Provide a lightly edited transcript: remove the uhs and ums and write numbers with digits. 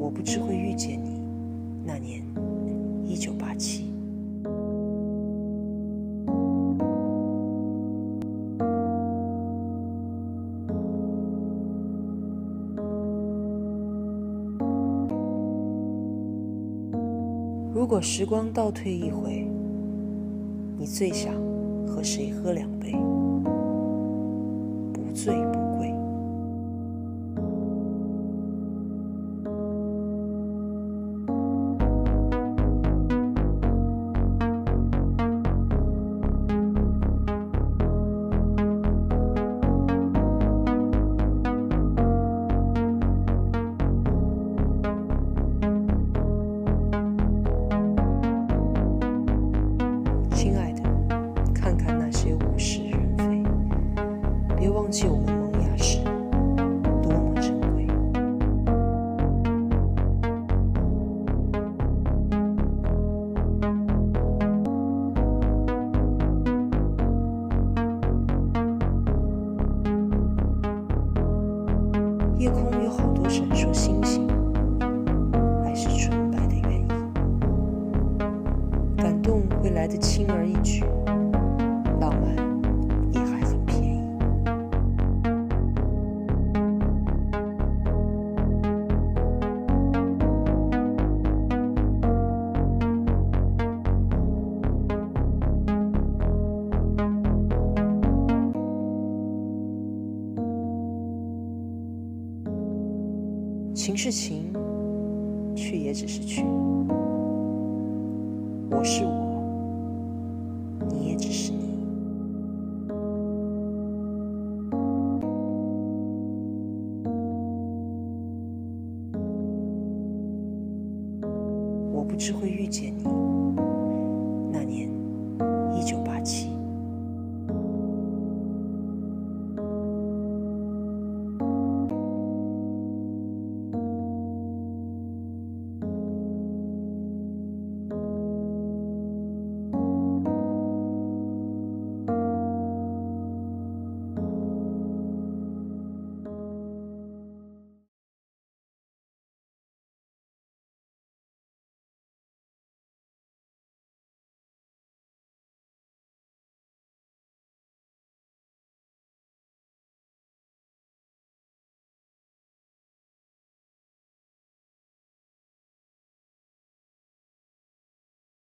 我不知会遇见你。那年1987。如果时光倒退一回，你最想和谁喝2杯？不醉不归。亲爱的，看看那些物是人非，别忘记我们萌芽时多么珍贵。夜空有好多闪烁星星，爱是纯白的原意，感动会来得轻而易举，浪漫也还很便宜。情是情，去也只是去。我是我，你也只是你。我不知会遇见你。